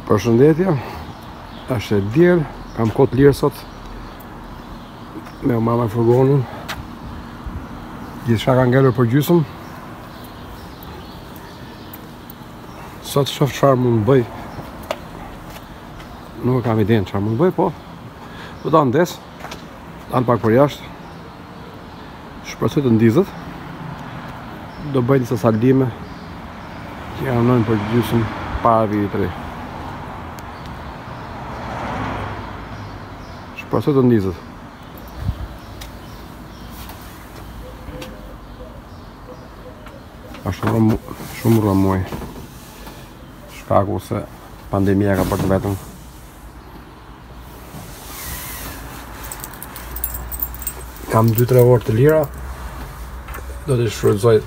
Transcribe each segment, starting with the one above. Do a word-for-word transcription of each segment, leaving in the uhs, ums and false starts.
Përshëndetje, është e diel, kam kohë të lirë sot me mama furgonin. Gjithçka ka ngelur për gjysmë. Sot shoh çfarë mund të bëj. Nuk kam idenë çfarë mund të bëj, po do ta ndes, dal pak për jashtë. Shpresoj të ndizet. Do bëj disa saldime që janë për gjysmë para vitit të ri. Shpresoj të ndizet. Është shumë rrë muaj. Shkaku se pandemia ka bërë vetëm. Kam dy tre orë të lira. Do të shfrytëzoj.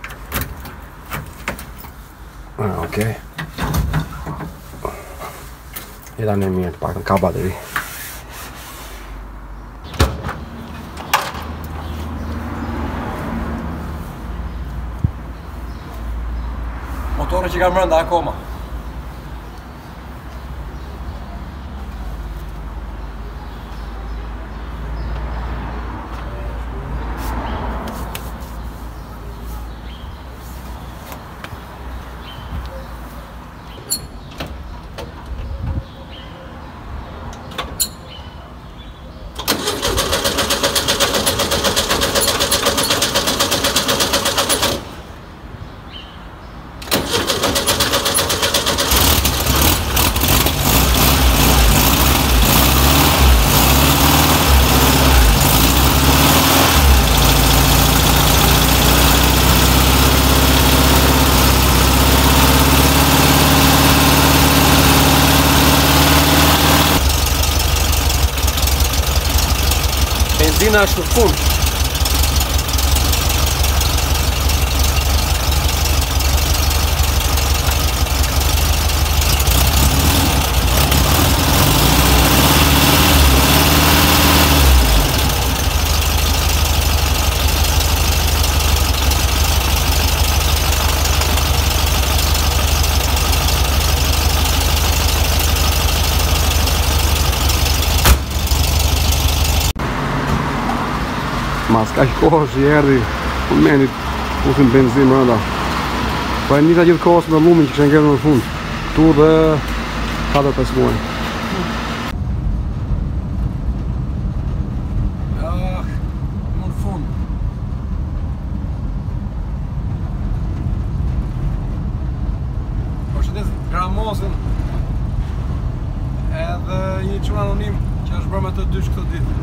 Ah, okej. Jeta në mirë, të paktën ka bateri. Motorë që ka mbrënda akoma. Benzina është në fund. Mas kaq kohë që i erdhi, unë mendit pusin benzinë brenda. Po e nisa gjithë kohës me lumin që kështë ngelur në fund. Tu dhe katër pesë muaj. Ah, në fund. Përshëndes Gramosin edhe një çun anonim që është bërë me të dysh këtë ditë.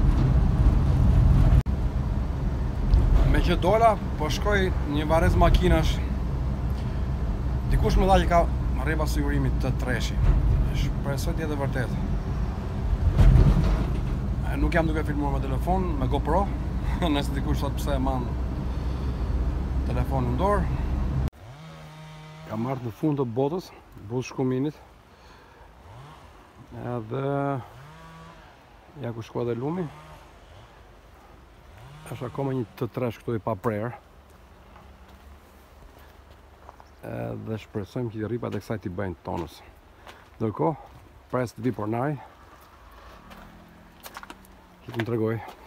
Me që dola, po shkoj një varez makinash. Dikush më dha që ka rreba sigurimit të treshi. Shpresoj të jetë vërtet. Nuk jam duke filmuar me telefon, me GoPro. Nëse dikush thot pse e man telefonin në dorë. Kam ardhur në fund të botës, botë shkuminit. Edhe ja ku shkua dhe lumi. Është akoma një të tresh këtu i pa prerë. Dhe shpresojmë që i rripat e kësaj t'i bëjnë tonës. Ndërkohë, pres të vi pornari. Që të më tregoj.